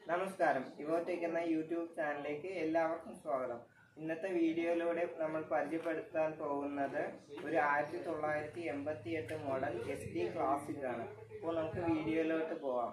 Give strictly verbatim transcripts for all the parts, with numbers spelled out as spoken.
നമസ്കാരം, Evo Tech എന്ന YouTube ചാനലിലേക്ക് എല്ലാവർക്കും സ്വാഗതം. ഇന്നത്തെ വീഡിയോയിലൂടെ നമ്മൾ പരിചയപ്പെടുത്താൻ പോകുന്നത് ഒരു ആയിരത്തി തൊള്ളായിരത്തി എൺപത്തി എട്ട് മോഡൽ യെസ്ഡി ക്ലാസിക് ആണ്. അപ്പോൾ നമുക്ക് വീഡിയോയിലോട്ട് പോവാം.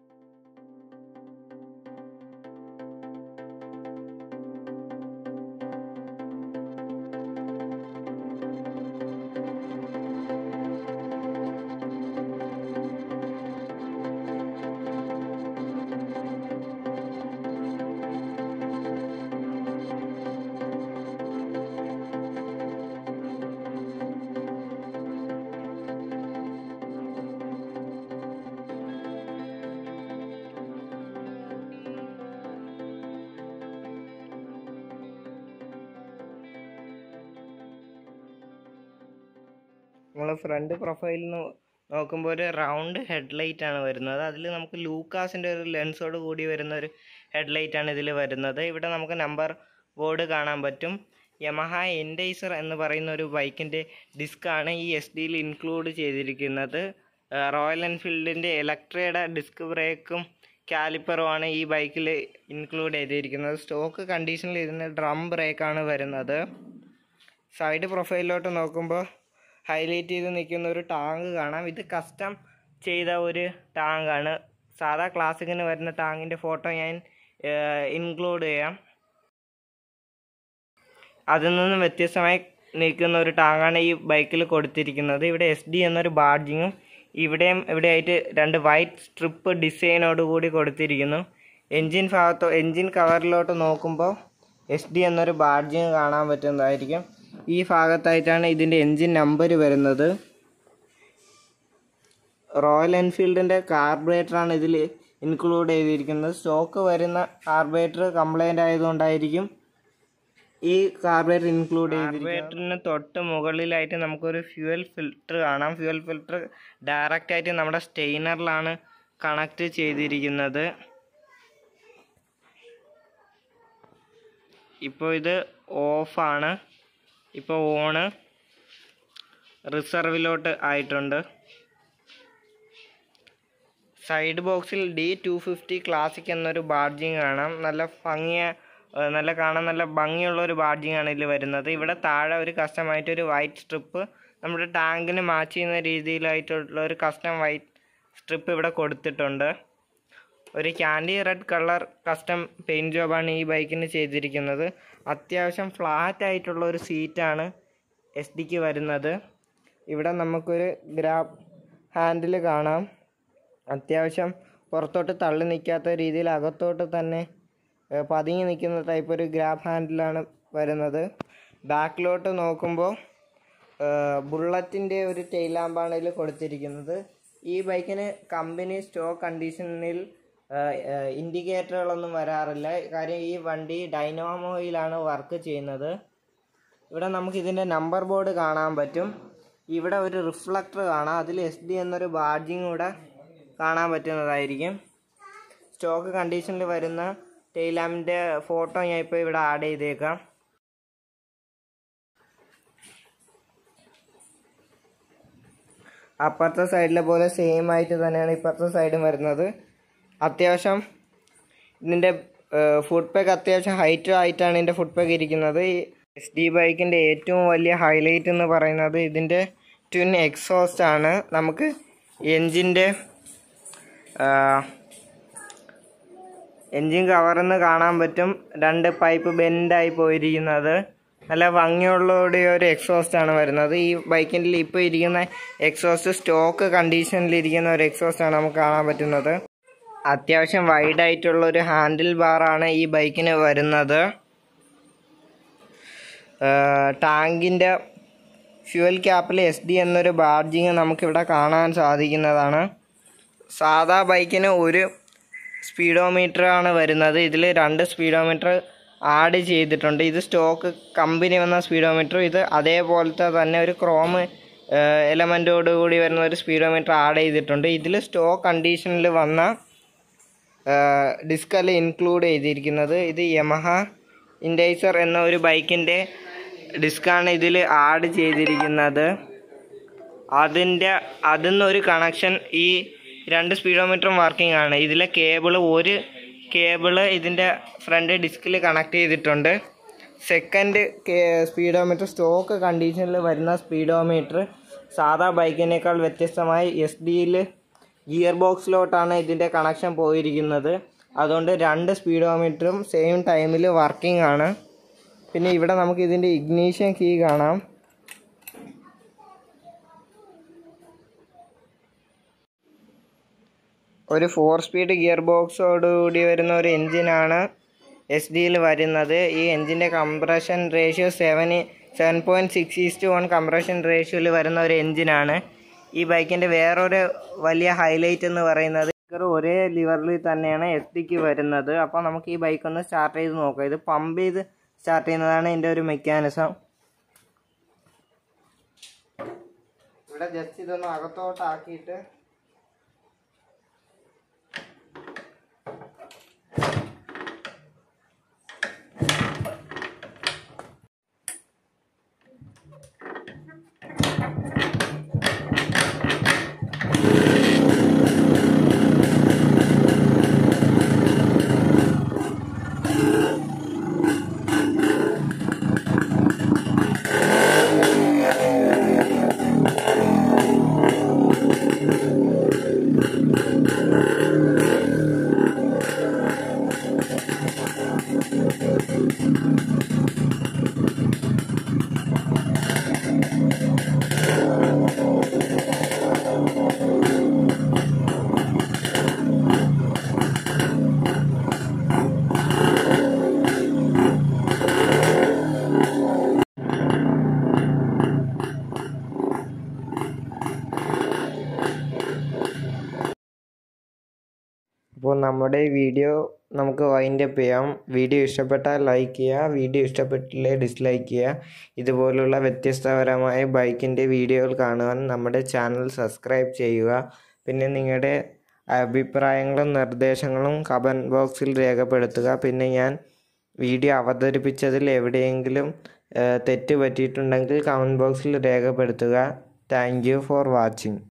നമ്മൾ ഫ്രണ്ട് പ്രൊഫൈലിൽ നോക്കുമ്പോൾ ഒരു റൗണ്ട് ഹെഡ്ലൈറ്റ് ആണ് വരുന്നത്. അതിൽ നമുക്ക് ലൂക്കാസിൻ്റെ ഒരു ലെൻസോട് കൂടി വരുന്ന ഒരു ഹെഡ്ലൈറ്റ് ആണ് ഇതിൽ വരുന്നത്. ഇവിടെ നമുക്ക് നമ്പർ ബോർഡ് കാണാൻ പറ്റും. യമഹ എൻഡൈസർ എന്ന് പറയുന്ന ഒരു ബൈക്കിൻ്റെ ഡിസ്ക്കാണ് ഈ എസ് ഡിയിൽ ഇൻക്ലൂഡ് ചെയ്തിരിക്കുന്നത്. റോയൽ എൻഫീൽഡിൻ്റെ ഇലക്ട്രയുടെ ഡിസ്ക് ബ്രേക്കും കാലിപ്പറുമാണ് ഈ ബൈക്കിൽ ഇൻക്ലൂഡ് ചെയ്തിരിക്കുന്നത്. സ്റ്റോക്ക് കണ്ടീഷനിൽ ഇതിന് ഡ്രം ബ്രേക്കാണ് വരുന്നത്. സൈഡ് പ്രൊഫൈലിലോട്ട് നോക്കുമ്പോൾ ഹൈലൈറ്റ് ചെയ്ത് നിൽക്കുന്ന ഒരു ടാങ്ക് കാണാം. ഇത് കസ്റ്റം ചെയ്ത ഒരു ടാങ്കാണ്. സാധാ ക്ലാസിക്കിന് വരുന്ന ടാങ്കിൻ്റെ ഫോട്ടോ ഞാൻ ഇൻക്ലൂഡ് ചെയ്യാം. അതിൽ നിന്ന് വ്യത്യസ്തമായി നിൽക്കുന്ന ഒരു ടാങ്കാണ് ഈ ബൈക്കിൽ കൊടുത്തിരിക്കുന്നത്. ഇവിടെ എസ് ഡി എന്നൊരു ബാഡ്ജിങ്ങും ഇവിടെയും ഇവിടെയായിട്ട് രണ്ട് വൈറ്റ് സ്ട്രിപ്പ് ഡിസൈനോട് കൂടി കൊടുത്തിരിക്കുന്നു. എൻജിൻ ഭാഗത്തോ എൻജിൻ കവറിലോട്ട് നോക്കുമ്പോൾ എസ് ഡി എന്നൊരു ബാഡ്ജിങ് കാണാൻ പറ്റുന്നതായിരിക്കും. ഈ ഭാഗത്തായിട്ടാണ് ഇതിൻ്റെ എൻജിൻ നമ്പർ വരുന്നത്. റോയൽ എൻഫീൽഡിൻ്റെ കാർബറേറ്ററാണ് ഇതിൽ ഇൻക്ലൂഡ് ചെയ്തിരിക്കുന്നത്. സ്റ്റോക്ക് വരുന്ന കാർബറേറ്റർ കംപ്ലൈൻ്റ് ആയതുകൊണ്ടായിരിക്കും ഈ കാർബറേറ്റർ ഇൻക്ലൂഡ് ചെയ്തിരിക്കുന്നത്. കാർബറേറ്ററിന് തൊട്ട് മുകളിലായിട്ട് നമുക്കൊരു ഫ്യൂവൽ ഫിൽറ്റർ കാണാം. ഫ്യൂവൽ ഫിൽറ്റർ ഡയറക്റ്റായിട്ട് നമ്മുടെ സ്റ്റെയിനറിലാണ് കണക്ട് ചെയ്തിരിക്കുന്നത്. ഇപ്പോൾ ഇത് ഓഫാണ്. ഇപ്പോൾ ഓണ് റിസർവിലോട്ട് ആയിട്ടുണ്ട്. സൈഡ് ബോക്സിൽ ഡി ടു ഫിഫ്റ്റി ക്ലാസിക് എന്നൊരു ബാഡ്ജിങ് കാണാം. നല്ല ഭംഗിയ നല്ല കാണാൻ നല്ല ഭംഗിയുള്ള ഒരു ബാഡ്ജിങ് ആണ് ഇതിൽ വരുന്നത്. ഇവിടെ താഴെ ഒരു കസ്റ്റമായിട്ടൊരു വൈറ്റ് സ്ട്രിപ്പ് നമ്മുടെ ടാങ്കിന് മാച്ച് ചെയ്യുന്ന രീതിയിലായിട്ടുള്ള ഒരു കസ്റ്റം വൈറ്റ് സ്ട്രിപ്പ് ഇവിടെ കൊടുത്തിട്ടുണ്ട്. ഒരു candy red colour custom paint ജോബാണ് ഈ ബൈക്കിന് ചെയ്തിരിക്കുന്നത്. അത്യാവശ്യം ഫ്ലാറ്റ് ആയിട്ടുള്ള ഒരു സീറ്റാണ് എസ് ഡിക്ക് വരുന്നത്. ഇവിടെ നമുക്കൊരു ഗ്രാബ് ഹാൻഡിൽ കാണാം. അത്യാവശ്യം പുറത്തോട്ട് തള്ളി നിൽക്കാത്ത രീതിയിൽ അകത്തോട്ട് തന്നെ പതുങ്ങി നിൽക്കുന്ന ടൈപ്പ് ഒരു ഗ്രാബ് ഹാൻഡിലാണ് വരുന്നത്. ബാക്കിലോട്ട് നോക്കുമ്പോൾ ബുള്ളറ്റിൻ്റെ ഒരു ടെയിൽ ലാമ്പാണ് ഇതിൽ കൊടുത്തിരിക്കുന്നത്. ഈ ബൈക്കിന് കമ്പനി സ്റ്റോക്ക് കണ്ടീഷനിൽ ഇൻഡിക്കേറ്ററുകളൊന്നും വരാറില്ല. കാര്യം ഈ വണ്ടി ഡൈനാമോയിലാണ് വർക്ക് ചെയ്യുന്നത്. ഇവിടെ നമുക്ക് ഇതിൻ്റെ നമ്പർ ബോർഡ് കാണാൻ പറ്റും. ഇവിടെ ഒരു റിഫ്ലക്ടർ കാണാം. അതിൽ എസ് ഡി എന്നൊരു ബാഡ്ജിങ് കൂടെ കാണാൻ പറ്റുന്നതായിരിക്കും. സ്റ്റോക്ക് കണ്ടീഷനിൽ വരുന്ന ടെയിൽ ലാമ്പിൻ്റെ ഫോട്ടോ ഞാൻ ഇപ്പോൾ ഇവിടെ ആഡ് ചെയ്തേക്കാം. അപ്പുറത്തെ സൈഡിലെ പോലെ സെയിം ആയിട്ട് തന്നെയാണ് ഇപ്പുറത്തെ സൈഡും വരുന്നത്. അത്യാവശ്യം ഇതിൻ്റെ ഫുഡ് പാക്ക് അത്യാവശ്യം ഹൈറ്റ് ആയിട്ടാണ് ഇതിൻ്റെ ഫുഡ് പാക്ക് ഇരിക്കുന്നത്. ഈ എസ് ഡി ബൈക്കിൻ്റെ ഏറ്റവും വലിയ ഹൈലൈറ്റ് എന്ന് പറയുന്നത് ഇതിൻ്റെ ട്വിൻ എക്സോസ്റ്റ് ആണ്. നമുക്ക് എൻജിൻ്റെ എൻജിൻ കവറിൽ നിന്ന് കാണാൻ പറ്റും രണ്ട് പൈപ്പ് ബെൻഡായി പോയിരിക്കുന്നത്. നല്ല ഭംഗിയുള്ള ഒരു എക്സോസ്റ്റ് ആണ് വരുന്നത്. ഈ ബൈക്കിൻ്റെ ഇപ്പോൾ ഇരിക്കുന്ന എക്സോസ്റ്റ് സ്റ്റോക്ക് കണ്ടീഷനിലിരിക്കുന്ന ഒരു എക്സോസ്റ്റ് ആണ് നമുക്ക് കാണാൻ പറ്റുന്നത്. അത്യാവശ്യം വൈഡായിട്ടുള്ള ഒരു ഹാൻഡിൽ ബാറാണ് ഈ ബൈക്കിന് വരുന്നത്. ടാങ്കിൻ്റെ ഫ്യൂവൽ ക്യാപ്പിൽ എസ് ഡി എന്നൊരു ബാഡ്ജിങ് നമുക്കിവിടെ കാണാൻ സാധിക്കുന്നതാണ്. സാധാ ബൈക്കിന് ഒരു സ്പീഡോമീറ്റർ ആണ് വരുന്നത്. ഇതിൽ രണ്ട് സ്പീഡോമീറ്റർ ആഡ് ചെയ്തിട്ടുണ്ട്. ഇത് സ്റ്റോക്ക് കമ്പനി വന്ന സ്പീഡോമീറ്റർ. ഇത് അതേപോലത്തെ തന്നെ ഒരു ക്രോം എലമെൻറ്റോട് കൂടി വരുന്ന ഒരു സ്പീഡോമീറ്റർ ആഡ് ചെയ്തിട്ടുണ്ട്. ഇതിൽ സ്റ്റോക്ക് കണ്ടീഷനിൽ വന്ന ഡിസ്ക് അല്ല ഇൻക്ലൂഡ് ചെയ്തിരിക്കുന്നത്. ഇത് യമഹ എൻഡൈസർ എന്ന ഒരു ബൈക്കിൻ്റെ ഡിസ്ക്കാണ് ഇതിൽ ആഡ് ചെയ്തിരിക്കുന്നത്. അതിൻ്റെ അതിൽ നിന്നൊരു കണക്ഷൻ ഈ രണ്ട് സ്പീഡോമീറ്ററും വർക്കിംഗ് ആണ്. ഇതിലെ കേബിൾ ഒരു കേബിള് ഇതിൻ്റെ ഫ്രണ്ട് ഡിസ്കിൽ കണക്ട് ചെയ്തിട്ടുണ്ട്. സെക്കൻഡ് സ്പീഡോമീറ്റർ സ്റ്റോക്ക് കണ്ടീഷനിൽ വരുന്ന സ്പീഡോമീറ്റർ സാധാ ബൈക്കിനേക്കാൾ വ്യത്യസ്തമായി എസ് ഡിയിൽ ഗിയർ ബോക്സിലോട്ടാണ് ഇതിൻ്റെ കണക്ഷൻ പോയിരിക്കുന്നത്. അതുകൊണ്ട് രണ്ട് സ്പീഡോമീറ്ററും സെയിം ടൈമിൽ വർക്കിംഗ് ആണ്. പിന്നെ ഇവിടെ നമുക്ക് ഇതിൻ്റെ ഇഗ്നീഷൻ കീ കാണാം. ഒരു ഫോർ സ്പീഡ് ഗിയർ ബോക്സോടുകൂടി വരുന്ന ഒരു എൻജിനാണ് എസ് ഡിയിൽ വരുന്നത്. ഈ എൻജിൻ്റെ compression ratio seven seven point six is to one compression റേഷ്യോയിൽ വരുന്ന ഒരു എൻജിനാണ്. ഈ ബൈക്കിൻ്റെ വേറൊരു വലിയ ഹൈലൈറ്റ് എന്ന് പറയുന്നത് ഒരേ ലിവറിൽ തന്നെയാണ് എസ് ഡിക്ക് വരുന്നത്. അപ്പോൾ നമുക്ക് ഈ ബൈക്ക് ഒന്ന് സ്റ്റാർട്ട് ചെയ്ത് നോക്കാം. ഇത് പമ്പ് ചെയ്ത് സ്റ്റാർട്ട് ചെയ്യുന്നതാണ് ഇതിൻ്റെ ഒരു മെക്കാനിസം. ഇവിടെ ജസ്റ്റ് ഇതൊന്ന് അകത്തോട്ടാക്കിയിട്ട് അപ്പോൾ നമ്മുടെ വീഡിയോ നമുക്ക് വൈൻഡ് അപ്പ് ചെയ്യാം. വീഡിയോ ഇഷ്ടപ്പെട്ടാൽ ലൈക്ക് ചെയ്യുക, വീഡിയോ ഇഷ്ടപ്പെട്ടില്ലേ ഡിസ്ലൈക്ക് ചെയ്യുക. ഇതുപോലുള്ള വ്യത്യസ്തപരമായ ബൈക്കിൻ്റെ വീഡിയോകൾ കാണുവാൻ നമ്മുടെ ചാനൽ സബ്സ്ക്രൈബ് ചെയ്യുക. പിന്നെ നിങ്ങളുടെ അഭിപ്രായങ്ങളും നിർദ്ദേശങ്ങളും കമൻറ്റ് ബോക്സിൽ രേഖപ്പെടുത്തുക. പിന്നെ ഞാൻ വീഡിയോ അവതരിപ്പിച്ചതിൽ എവിടെയെങ്കിലും തെറ്റ് പറ്റിയിട്ടുണ്ടെങ്കിൽ കമൻറ്റ് ബോക്സിൽ രേഖപ്പെടുത്തുക. Thank you for watching.